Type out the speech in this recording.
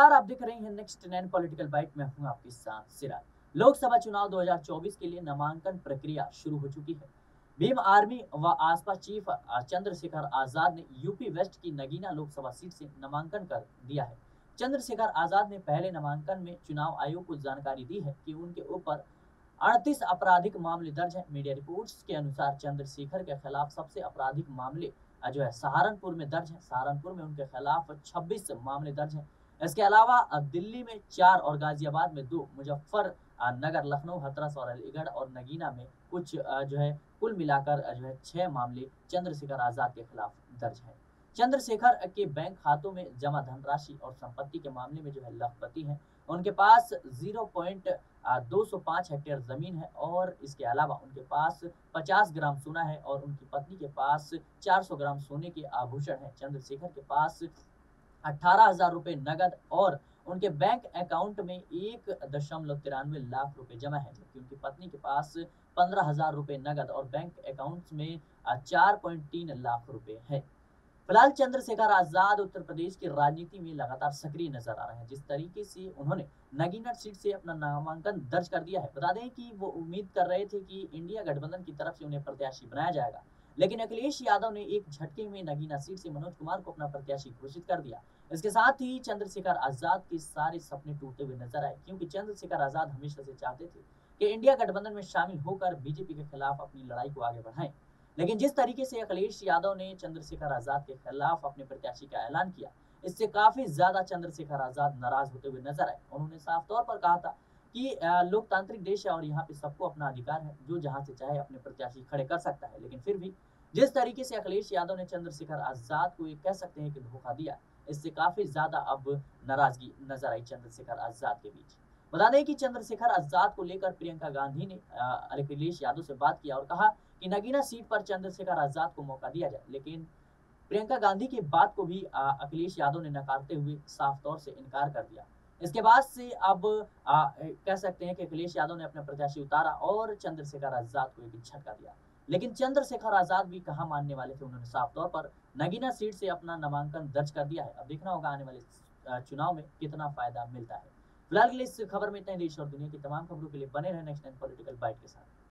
नमस्कार, आप देख रहे हैं नेक्स्ट 9 पॉलिटिकल बाइट में हूं आपके साथ सिराज। लोकसभा चुनाव 2024 के लिए नामांकन प्रक्रिया शुरू हो चुकी है। भीम आर्मी व आसपा चीफ चंद्रशेखर आजाद ने यूपी वेस्ट की नगीना लोकसभा सीट से नामांकन कर दिया है। चंद्रशेखर आजाद ने पहले नामांकन में चुनाव आयोग को जानकारी दी है कि उनके ऊपर 38 आपराधिक मामले दर्ज हैं। मीडिया रिपोर्ट्स के अनुसार चंद्रशेखर के खिलाफ सबसे आपराधिक मामले जो है सहारनपुर में दर्ज है। सहारनपुर में उनके खिलाफ 26 मामले दर्ज हैं। इसके अलावा दिल्ली में 4 और गाजियाबाद में 2, मुजफ्फर नगर, लखनऊ, हाथरस और अलीगढ़ और नगीना में कुछ जो है कुल मिलाकर जो है 6 मामले चंद्रशेखर आजाद के खिलाफ दर्ज हैं। चंद्रशेखर के बैंक खातों में जमा धनराशि और संपत्ति के मामले में जो है लखपति हैं। उनके पास 0.205 हेक्टेयर जमीन है और इसके अलावा उनके पास 50 ग्राम सोना है और उनकी पत्नी के पास 400 ग्राम सोने के आभूषण है। चंद्रशेखर के पास 18,000 रुपए नगद और उनके बैंक अकाउंट में 1.93 लाख रुपए जमा है, जबकि उनकी पत्नी के पास 15,000 रुपए नगद और बैंक अकाउंट में 4.3 लाख रुपए है। फिलहाल चंद्रशेखर आजाद उत्तर प्रदेश की राजनीति में लगातार सक्रिय नजर आ रहे हैं। जिस तरीके से उन्होंने नगीना सीट से अपना नामांकन दर्ज कर दिया है, बता दें कि वो उम्मीद कर रहे थे कि इंडिया गठबंधन की तरफ से उन्हें प्रत्याशी बनाया जाएगा, लेकिन अखिलेश यादव ने एक झटके में नगीना सीट से मनोज कुमार को अपना प्रत्याशी घोषित कर दिया। इसके साथ ही चंद्रशेखर आजाद के सारे सपने टूटते हुए नजर आए, क्योंकि चंद्रशेखर आजाद हमेशा से चाहते थे कि इंडिया गठबंधन में शामिल होकर बीजेपी के खिलाफ अपनी लड़ाई को आगे बढ़ाएं। लेकिन जिस तरीके से अखिलेश यादव ने चंद्रशेखर आजाद के खिलाफ अपने प्रत्याशी का ऐलान किया, इससे काफी ज्यादा चंद्रशेखर आजाद नाराज होते हुए नजर आए। उन्होंने साफ तौर पर कहा था कि लोकतांत्रिक देश है और यहाँ पे सबको अपना अधिकार है, जो जहां से चाहे अपने प्रत्याशी खड़े कर सकता है। लेकिन फिर भी जिस तरीके से अखिलेश यादव ने चंद्रशेखर आजाद को कह सकते हैं कि धोखा दिया, इससे काफी ज्यादा अब नाराजगी नजर आई चंद्रशेखर आजाद के बीच। बता दें कि चंद्रशेखर आजाद को लेकर प्रियंका गांधी ने अखिलेश यादव से बात किया और कहा कि नगीना सीट पर चंद्रशेखर आजाद को मौका दिया जाए, लेकिन प्रियंका गांधी की बात को भी अखिलेश यादव ने नकारते हुए साफ तौर से इनकार कर दिया। इसके बाद से अब कह सकते हैं कि अखिलेश यादव ने अपना प्रत्याशी उतारा और चंद्रशेखर आजाद को एक झटका दिया। लेकिन चंद्रशेखर आजाद भी कहाँ मानने वाले थे, उन्होंने साफ तौर पर नगीना सीट से अपना नामांकन दर्ज कर दिया है। अब देखना होगा आने वाले चुनाव में कितना फायदा मिलता है। फिलहाल के लिए इस खबर में इतना ही। देश और दुनिया की तमाम खबरों के लिए बने रहे नेक्स्ट 9 पॉलिटिकल बाइट के साथ।